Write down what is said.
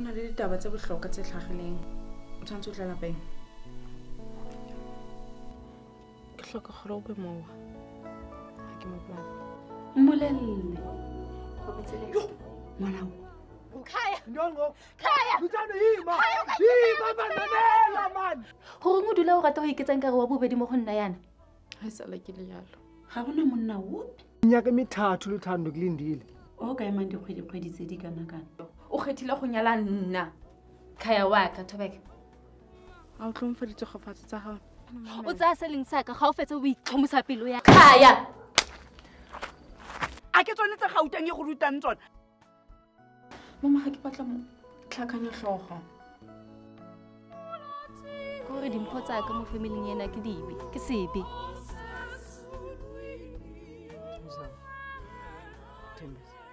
na le ditaba tse bohlokwa tse tlhagileng. O tshwantse o tla lapeng. Ke hloka gore o be mowa. Ha ke mo polase. Mmolelle. Go betsele. Ngwana o. Khaya. Ndongo. Khaya. Butano hima. Hima mananela man. Gore mo dula o rata go iketsang kare wa bobedi mo go nna yana. Ha sala ke le yalo. Ga gona monna ope. Nyaka emithathu luthando kulindile. O ka ema dikgwedi tse di kana kana. O kgethile go nyala nna. Khaya wa ka Thobeka. A o tlhomfaditse gofatsa tsa gago. O tsaya seleng sa ka ga o fetse o itlhomosa pelo ya. Khaya. A ke tsone tse gautang e go rutang tsone. Mama ga ke batla mo tlhakanya tlhogo. Gore dimpho tsa ka mo family ena ke dibe ke sebe. Thembisa.